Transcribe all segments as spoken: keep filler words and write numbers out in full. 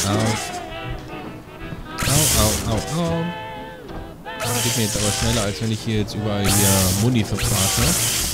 Au, au, au, au. Das geht mir jetzt aber schneller, als wenn ich hier jetzt überall hier Muni verbrate.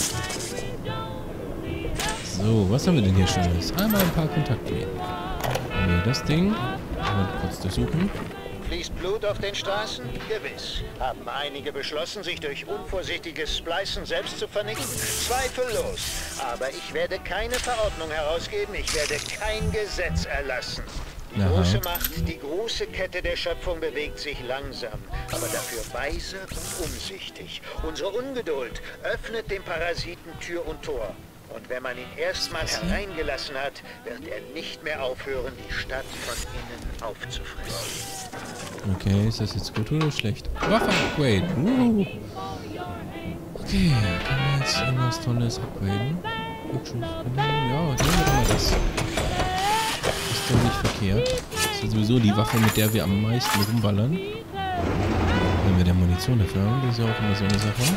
So, was haben wir denn hier Schönes? Einmal ein paar Kontaktlinien. Nee, das Ding. Mal kurz durchsuchen. Fließt Blut auf den Straßen? Gewiss. Haben einige beschlossen, sich durch unvorsichtiges Splicen selbst zu vernichten? Zweifellos. Aber ich werde keine Verordnung herausgeben, ich werde kein Gesetz erlassen. Die Aha. große Macht, die große Kette der Schöpfung bewegt sich langsam, aber dafür weise und umsichtig. Unsere Ungeduld öffnet dem Parasiten Tür und Tor. Und wenn man ihn erstmal hereingelassen hat, wird er nicht mehr aufhören, die Stadt von innen aufzufressen. Okay, ist das jetzt gut oder schlecht? Waffe-Upgrade. Uh. Okay, können wir jetzt irgendwas Tolles upgraden? Ja, nehmen wir doch mal das. Ist doch nicht verkehrt. Das ist ja sowieso die Waffe, mit der wir am meisten rumballern. Wenn wir der Munition dafür haben, das ist ja auch immer so eine Sache.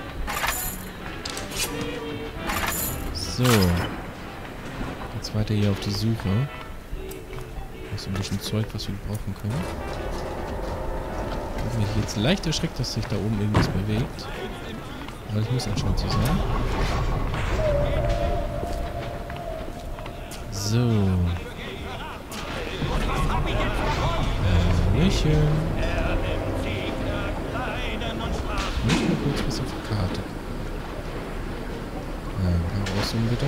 So. Jetzt weiter hier auf die Suche. Das ist ein bisschen Zeug, was wir brauchen können. Ich bin mich jetzt leicht erschreckt, dass sich da oben irgendwas bewegt. Aber das muss anscheinend so sein. So. Hallöchen. Ich möchte mal kurz was auf der Karte. Ja, rauszoomen bitte.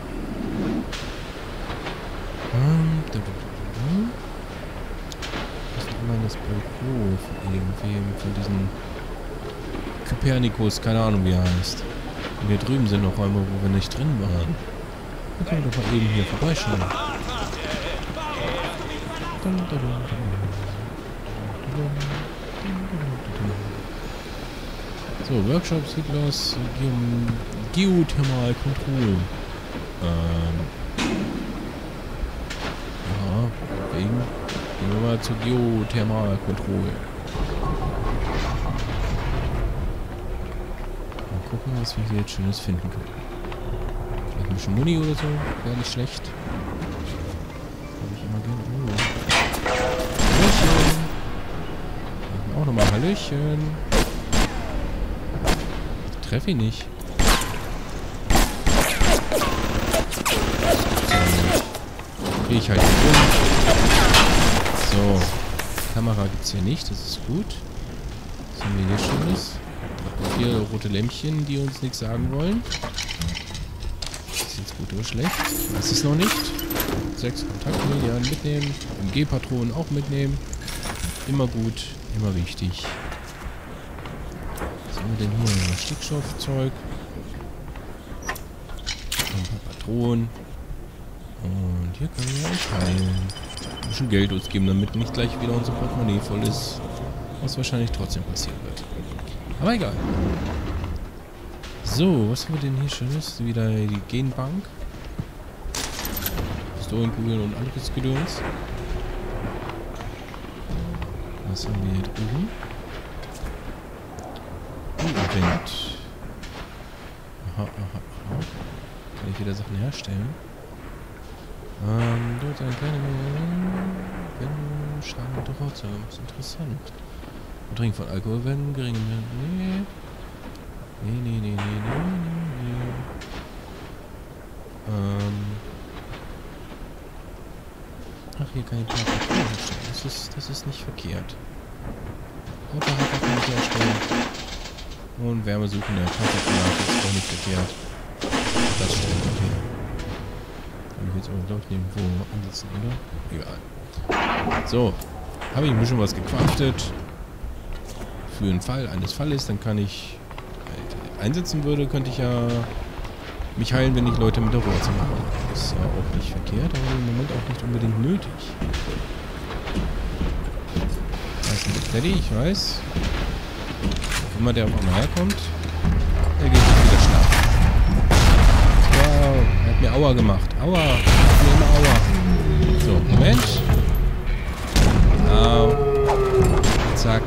Ähm, da, da, da, da. Das ist immer das Büro von irgendwem, von diesem Kopernikus, keine Ahnung wie er heißt. Und hier drüben sind noch Räume, wo wir nicht drin waren. Da können wir doch mal eben hier vorbeischauen. So, Workshops geht los. Geothermalkontrolle. Ähm. Ja, wegen. Gehen wir mal zur Geothermalkontrolle. Mal gucken, was wir hier jetzt Schönes finden können. Vielleicht ein bisschen Muni oder so. Wäre nicht schlecht. Habe ich immer gerne. Oh. Hallöchen. Auch nochmal Hallöchen. Ich treffe ihn nicht. Kriege ich halt nicht um. So. Kamera gibt es hier nicht, das ist gut. Was haben wir hier Schönes? Vier rote Lämpchen, die uns nichts sagen wollen. Ist jetzt gut oder schlecht? Ich weiß es noch nicht. Sechs Kontaktlinien mitnehmen. M G-Patronen auch mitnehmen. Immer gut, immer wichtig. Was haben wir denn hier? Stickstoffzeug. Ein paar Patronen. Und hier können wir uns heilen. Ein bisschen Geld ausgeben, damit nicht gleich wieder unser Portemonnaie voll ist. Was wahrscheinlich trotzdem passieren wird. Aber egal. So, was haben wir denn hier Schönes? Wieder die Genbank. Pistolenkugeln und anderes Gedöns. Was haben wir hier drüben? Event. Aha, aha, aha. Kann ich wieder Sachen herstellen? Ähm, dort ein kleiner wenn Schaden und Rautzeuge. Das ist interessant. Und Trinken von Alkohol, wenn geringe Nee. Nee, nee, nee, nee, nee, nee. Ähm. Ach, hier kann ich ein paar Papier herstellen. Das ist, das ist nicht verkehrt. Autohacker kann ich herstellen. Und wärmesuchende Kontaktgranate ist auch nicht verkehrt. Das stimmt, okay. Kann ich jetzt aber, glaube ich, nirgendwo ansetzen, oder? Egal. So. Habe ich ein bisschen was gecraftet. Für den Fall eines Falles, dann kann ich halt einsetzen würde, könnte ich ja mich heilen, wenn ich Leute mit der Wurzel mache. Das ist ja auch nicht verkehrt, aber im Moment auch nicht unbedingt nötig. Da ist ein Teddy, ich weiß. Wo immer der auf einmal herkommt, der geht jetzt wieder schlafen. Wow, er hat mir Aua gemacht. Aua, er hat mir immer Aua. So, Moment. Au. Zack.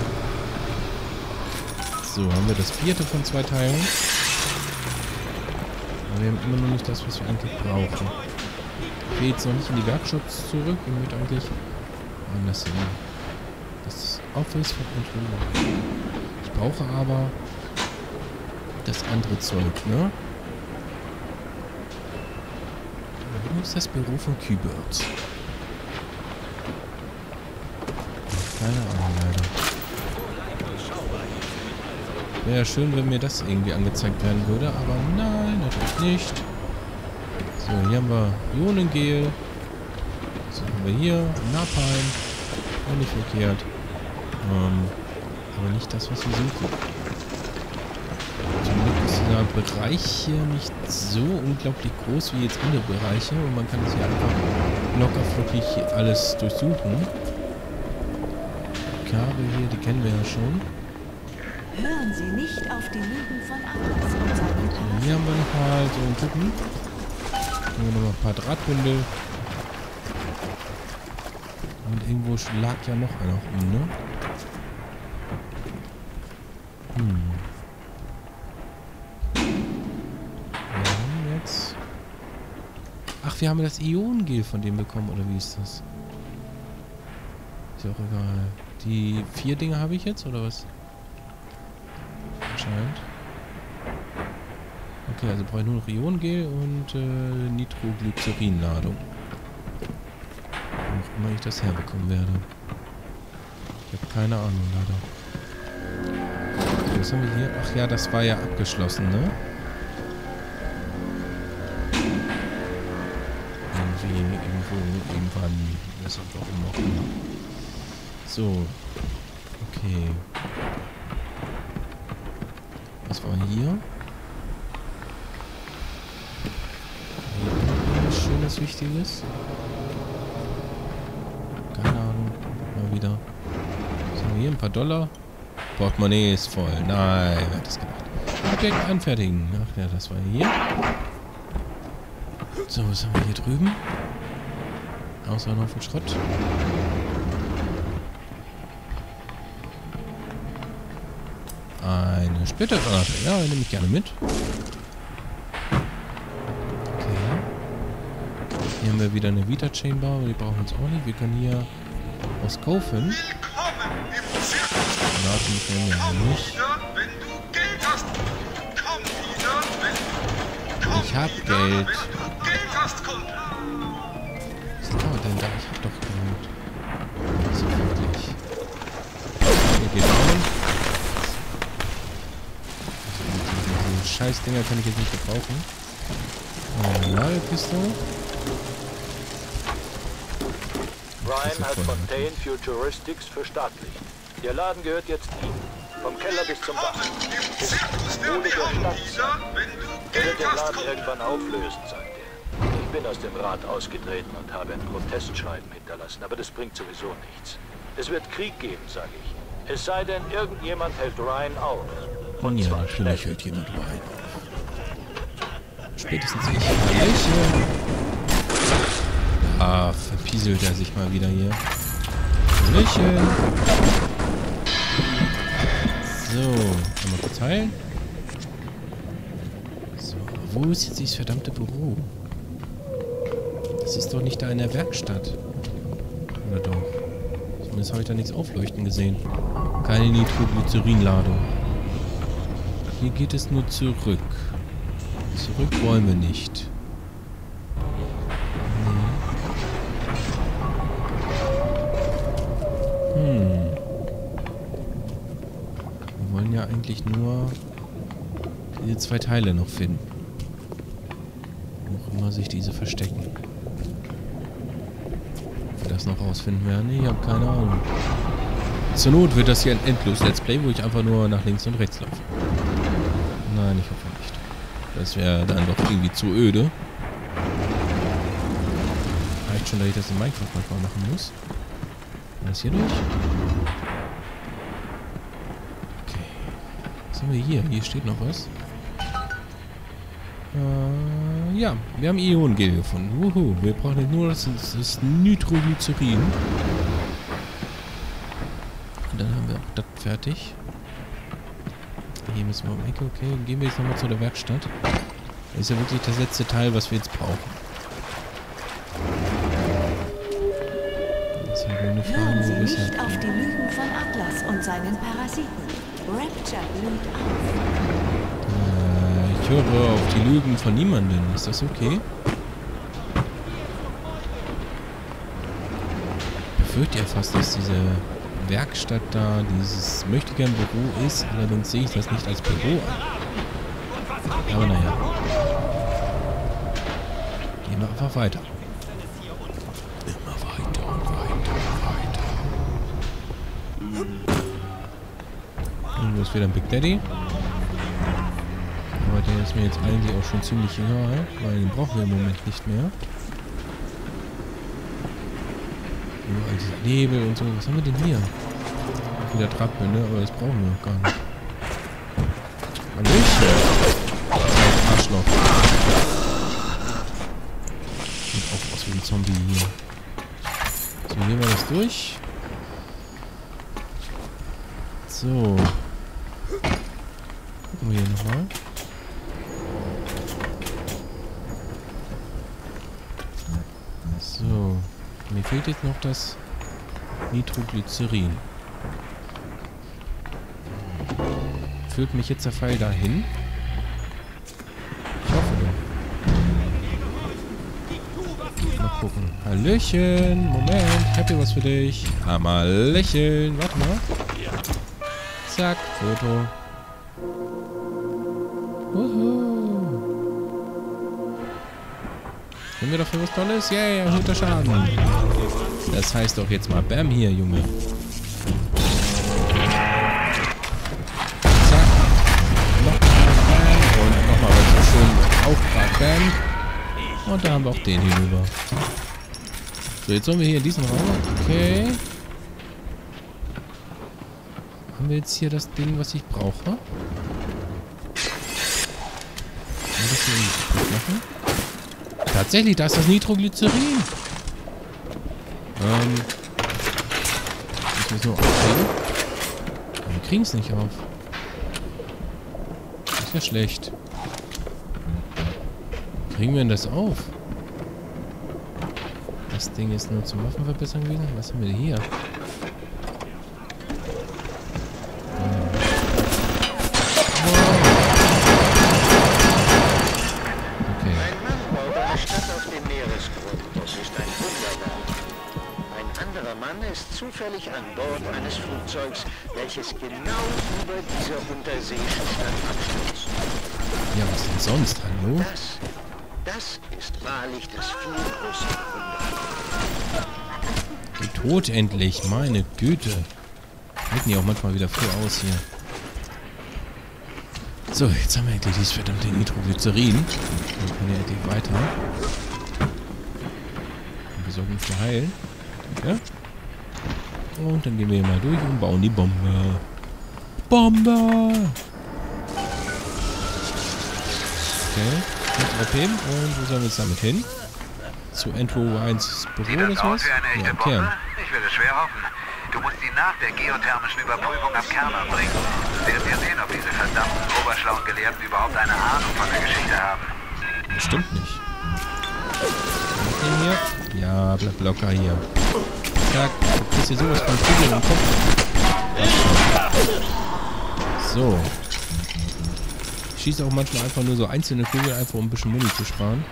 So, haben wir das vierte von zwei Teilen. Aber wir haben immer noch nicht das, was wir eigentlich brauchen. Ich will jetzt noch nicht in die Werkschutz zurück. Ich möchte eigentlich anders hin. Das Office von Controller. Ich brauche aber das andere Zeug, ne? Wo ist das Büro von Q-Bird? Keine Ahnung, leider. Wäre schön, wenn mir das irgendwie angezeigt werden würde, aber nein, natürlich nicht. So, hier haben wir Ionengel. So haben wir hier Napalm. Auch nicht verkehrt. Ähm, aber nicht das, was wir suchen. Zum Glück ist dieser Bereich hier nicht so unglaublich groß wie jetzt andere Bereiche und man kann es hier einfach locker flockig alles durchsuchen. Die Kabel hier, die kennen wir ja schon. Hören Sie nicht auf die Lügen von Atlas und seinen So, hier haben wir nochmal so einen Puppen. Hier haben wir nochmal ein paar Drahtbündel. Und irgendwo lag ja noch einer um, ne? Hm. Wir haben jetzt... Ach, wir haben das Ionengel von dem bekommen, oder wie ist das? Ist ja auch egal. Die vier Dinge habe ich jetzt, oder was? Anscheinend. Okay, also brauche ich nur noch Ionengel und äh, Nitroglycerin-Ladung. Wo auch immer ich das herbekommen werde. Ich habe keine Ahnung, leider. Was haben wir hier? Ach ja, das war ja abgeschlossen, ne? Irgendwie, irgendwo, irgendwann. Das ist auch immer noch. So. Okay. Was war hier? Hier Schönes, Wichtiges. Keine Ahnung. Mal wieder. Was haben wir hier? Ein paar Dollar. Portemonnaie ist voll. Nein, wer hat das gedacht? Objekt anfertigen. Ach ja, das war hier. So, was haben wir hier drüben? Außer noch viel Schrott. Eine Splittergranate. Ja, nehme ich gerne mit. Okay. Hier haben wir wieder eine Vita-Chamber, aber die brauchen wir uns auch nicht. Wir können hier aus kaufen. Granaten können wir ja nicht. Ich hab Geld. Was kann man denn da? Ich hab doch Geld. So wirklich. Hier geht rein. Diese scheiß Dinger kann ich jetzt nicht gebrauchen. Eine Ladepistole. Ryan hat Fontaine Futuristics verstaatlicht. Der Laden gehört jetzt ihm. Vom Keller bis zum Dach. Es ist Mode der Stadt sein. Er wird den Laden irgendwann auflösen, sagt er. Ich bin aus dem Rat ausgetreten und habe ein Protestschreiben hinterlassen, aber das bringt sowieso nichts. Es wird Krieg geben, sage ich. Es sei denn, irgendjemand hält Ryan auf. Und ja, zwar natürlich hält jemand Ryan auf. Spätestens ich. Hallöchen. Ah, verpieselt er sich mal wieder hier. Hallöchen. So, einmal kurz heilen. So, wo ist jetzt dieses verdammte Büro? Das ist doch nicht da in der Werkstatt. Oder doch? Zumindest habe ich da nichts aufleuchten gesehen. Keine Nitroglycerin-Ladung. Hier geht es nur zurück. Zurück wollen wir nicht. Hm. Wir wollen ja eigentlich nur diese zwei Teile noch finden. Wo auch immer sich diese verstecken. Ob wir das noch rausfinden werden? Ich habe keine Ahnung. Zur Not wird das hier ein endlos Let's Play, wo ich einfach nur nach links und rechts laufe. Nein, ich hoffe nicht. Das wäre dann doch irgendwie zu öde. Reicht schon, dass ich das in Minecraft manchmal machen muss. Was hier durch? Okay. Was haben wir hier? Hier steht noch was. Äh, ja, wir haben Ionengel gefunden. Wuhu. Wir brauchen jetzt nur das, das Nitroglycerin. Und dann haben wir auch das fertig. Hier müssen wir um Ecke. Okay, gehen wir jetzt nochmal zu der Werkstatt. Das ist ja wirklich das letzte Teil, was wir jetzt brauchen. meine Frage, Hören Sie wo ist nicht er? auf die Lügen von Atlas und seinen Parasiten. Rapture blüht auf. Äh, ich höre auf die Lügen von niemandem. Ist das okay? Ich befürchte ja fast, dass diese Werkstatt da dieses Möchtegern-Büro ist. Allerdings sehe ich das nicht als Büro an. Aber naja. Gehen wir einfach weiter. Immer weiter und weiter und weiter. Irgendwo ist wieder ein Big Daddy. Aber der ist mir jetzt eigentlich auch schon ziemlich egal, weil den brauchen wir im Moment nicht mehr. Überall dieser Nebel und so. Was haben wir denn hier? Auch wieder Trappeln, ne? Aber das brauchen wir noch gar nicht. Hallöchen! Ein Arschloch. Sieht auch aus wie ein Zombie hier. So, nehmen wir das durch. So. Gucken wir hier nochmal. So. Mir fehlt jetzt noch das Nitroglycerin. Führt mich jetzt der Pfeil dahin? Ich hoffe doch. Mal gucken. Hallöchen. Moment. Ich hab hier was für dich. Ah, mal lächeln. Warte mal. Zack. Foto. Wuhu. Können wir dafür was Tolles? Yay, yeah, erhöhter Schaden. Das heißt doch jetzt mal Bam hier, Junge. Zack. Nochmal Bam. Und nochmal was so schön Auftrag Bam. Und da haben wir auch den hinüber. So, jetzt sollen wir hier in diesen Raum. Okay. Haben wir jetzt hier das Ding, was ich brauche? Kann ich das hier irgendwie kaputt machen? Tatsächlich, da ist das Nitroglycerin. Ähm. Müssen wir es nur aufkriegen? Wir kriegen es nicht auf. Das ist ja schlecht. Kriegen wir denn das auf? Das Ding ist nur zum Waffenverbessern gewesen. Was haben wir denn hier? Zufällig an Bord eines Flugzeugs, welches genau über dieser unterseeischen Stadt abstürzt. Ja, was denn sonst? Hallo? Das, das ist wahrlich das viel größere Wunder. Die tot endlich, meine Güte. Halten die auch manchmal wieder früh aus hier. So, jetzt haben wir endlich dieses verdammte Nitroglycerin. Dann können wir endlich weiter. Und wir sollten uns verheilen. Ja? Und dann gehen wir hier mal durch und bauen die Bombe. Bombe! Okay, jetzt abheben. Und wo sollen wir jetzt damit hin? Zu Andrew Wines Büro oder sowas? Ja, okay. Ich will es schwer hoffen. Du musst ihn nach der geothermischen Überprüfung am Kern bringen. Wir werden ja sehen, ob diese verdammten oberschlauen Gelehrten überhaupt eine Ahnung von der Geschichte haben. Bestimmt nicht. Hier? Ja, bleib locker hier. Zack, du kriegst hier sowas von Kugeln im Kopf. So. Ich schieße auch manchmal einfach nur so einzelne Kugeln, einfach um ein bisschen Muni zu sparen.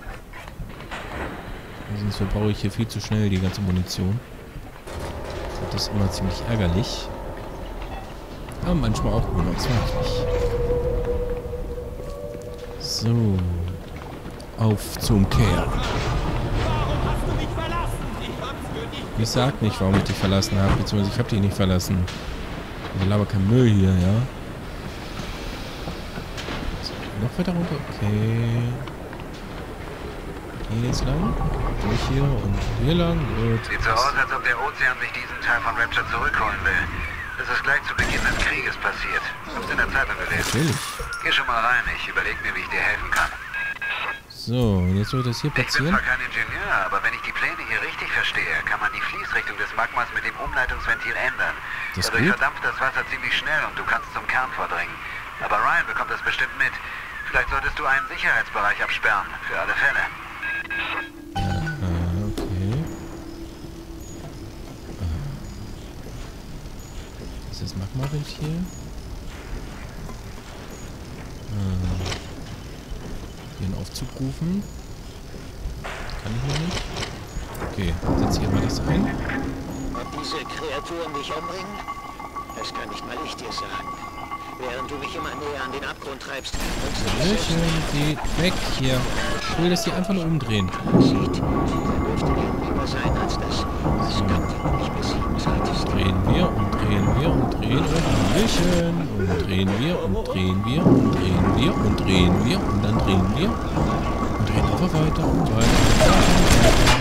Sonst verbrauche ich hier viel zu schnell die ganze Munition. Das ist immer ziemlich ärgerlich. Aber manchmal auch unerträglich. So. Auf zum Kehr. Ich sag nicht, warum ich dich verlassen habe, beziehungsweise ich habe dich nicht verlassen. Also laber kein Müll hier, ja. So, noch weiter runter, okay. Hier jetzt lang, durch hier und hier lang, gut. Sieht so aus, als ob der Ozean sich diesen Teil von Rapture zurückholen will. Das ist gleich zu Beginn des Krieges passiert. Hab's in der Zeitung gelesen. Natürlich. Geh schon mal rein, ich überleg mir, wie ich dir helfen kann. So, jetzt soll ich das hier Ich bin platzieren. zwar kein Ingenieur, aber wenn ich die Pläne hier richtig verstehe, kann man die Fließrichtung des Magmas mit dem Umleitungsventil ändern. Das ist Dadurch gut. verdampft das Wasser ziemlich schnell und du kannst zum Kern vordringen. Aber Ryan bekommt das bestimmt mit. Vielleicht solltest du einen Sicherheitsbereich absperren, für alle Fälle. Aha, okay. Dieses Magma-Ventil. Hm. Hier einen Aufzug rufen. Kann ich noch nicht. Okay, setze hier mal das ein. Ob diese Kreaturen dich umbringen? Das kann nicht mal ich dir sagen. Während du mich immer näher an den Abgrund treibst, drückst du dich selbst Hallöchen, geh weg hier. Ich will das hier einfach nur umdrehen. sieht. Der dürfte dir lieber sein als das. Das kann du nicht besiegen solltest. Drehen wir und drehen wir und drehen und Hallöchen. Und drehen wir und drehen wir und drehen wir und drehen wir und dann drehen wir. Und drehen einfach weiter und weiter.